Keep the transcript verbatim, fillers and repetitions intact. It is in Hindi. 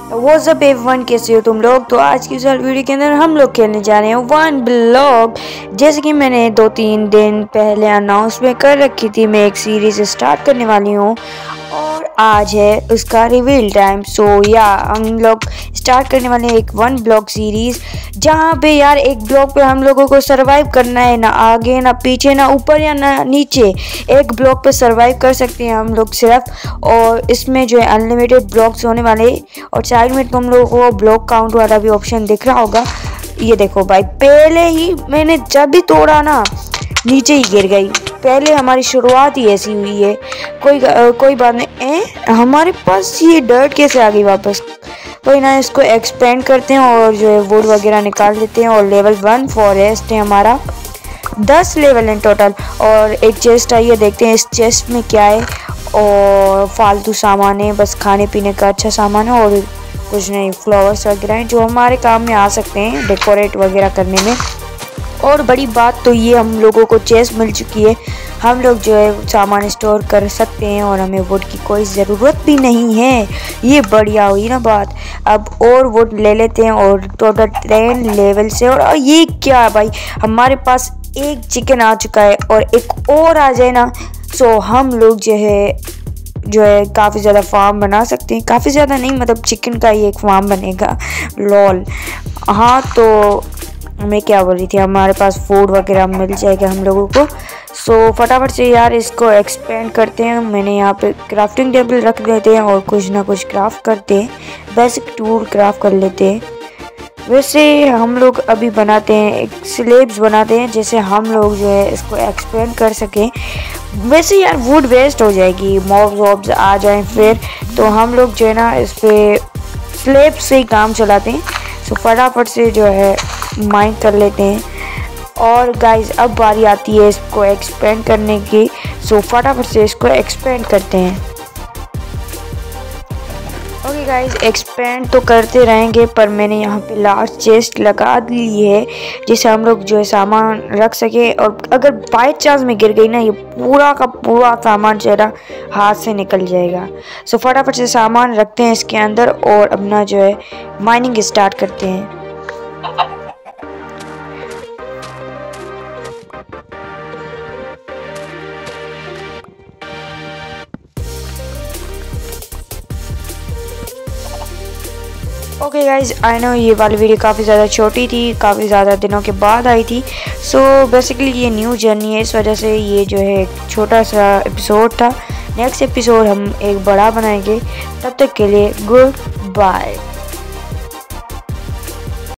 व्हाट्स अप एवरीवन, कैसे हो तुम लोग। तो आज की इस वीडियो के अंदर हम लोग खेलने जा रहे हैं वन ब्लॉक। जैसे कि मैंने दो तीन दिन पहले अनाउंसमेंट कर रखी थी, मैं एक सीरीज स्टार्ट करने वाली हूँ और आज है उसका रिवील टाइम। सो या हम लोग स्टार्ट करने वाले हैं एक वन ब्लॉक सीरीज, जहाँ पे यार एक ब्लॉक पे हम लोगों को सरवाइव करना है, ना आगे ना पीछे ना ऊपर या ना नीचे, एक ब्लॉक पे सरवाइव कर सकते हैं हम लोग सिर्फ। और इसमें जो है अनलिमिटेड ब्लॉक्स होने वाले, और साइड में तुम लोगों को ब्लॉक काउंट वाला भी ऑप्शन दिख रहा होगा। ये देखो भाई, पहले ही मैंने जब भी तोड़ा ना नीचे ही गिर गई। पहले हमारी शुरुआत ही ऐसी हुई है। कोई आ, कोई बात नहीं। ए, हमारे पास ये डर्ट कैसे आ गई वापस। कोई ना, इसको एक्सपेंड करते हैं और जो है वुड वगैरह निकाल देते हैं। और लेवल वन फॉरेस्ट है हमारा, दस लेवल हैं टोटल। और एक चेस्ट आई है, देखते हैं इस चेस्ट में क्या है। और फालतू सामान है, बस खाने पीने का अच्छा सामान है और कुछ नहीं। फ्लावर्स वगैरह हैं जो हमारे काम में आ सकते हैं डेकोरेट वगैरह करने में। और बड़ी बात तो ये, हम लोगों को चेस्ट मिल चुकी है, हम लोग जो है सामान स्टोर कर सकते हैं और हमें वुड की कोई ज़रूरत भी नहीं है। ये बढ़िया हुई ना बात। अब और वुड ले लेते हैं और टोटल टेन लेवल से। और ये क्या है भाई, हमारे पास एक चिकन आ चुका है और एक और आ जाए ना, सो हम लोग जो है जो है काफ़ी ज़्यादा फार्म बना सकते हैं। काफ़ी ज़्यादा नहीं, मतलब चिकन का ही एक फार्म बनेगा। लॉल। हाँ, तो मैं क्या बोल रही थी, हमारे पास फूड वगैरह मिल जाएगा हम लोगों को। सो फटाफट से यार इसको एक्सपेंड करते हैं। मैंने यहाँ पे क्राफ्टिंग टेबल रख देते हैं और कुछ ना कुछ क्राफ्ट करते हैं। बेसिक टूल क्राफ्ट कर लेते हैं। वैसे हम लोग अभी बनाते हैं एक स्लेब्स बनाते हैं, जैसे हम लोग जो है इसको एक्सपेंड कर सकें। वैसे यार वुड वेस्ट हो जाएगी, मॉब्स वॉब्स आ जाएं फिर, तो हम लोग जो है ना इस पे स्लेब से ही काम चलाते हैं। सो फटाफट से जो है माइन कर लेते हैं। और गाइस अब बारी आती है इसको एक्सपेंड करने की। सो फटाफट से इसको एक्सपेंड करते हैं। ओके गाइस, एक्सपेंड तो करते रहेंगे, पर मैंने यहाँ पे लास्ट चेस्ट लगा दी है जिससे हम लोग जो है सामान रख सके। और अगर बाय चांस में गिर गई ना, ये पूरा का पूरा सामान जो है ना हाथ से निकल जाएगा। सो फटाफट से सामान रखते हैं इसके अंदर और अपना जो है माइनिंग स्टार्ट करते हैं। ओके गाइज, आई नो ये वाली वीडियो काफ़ी ज़्यादा छोटी थी, काफ़ी ज़्यादा दिनों के बाद आई थी। सो बेसिकली ये न्यू जर्नी है, इस वजह से ये जो है एक छोटा सा एपिसोड था। नेक्स्ट एपिसोड हम एक बड़ा बनाएंगे। तब तक के लिए गुड बाय।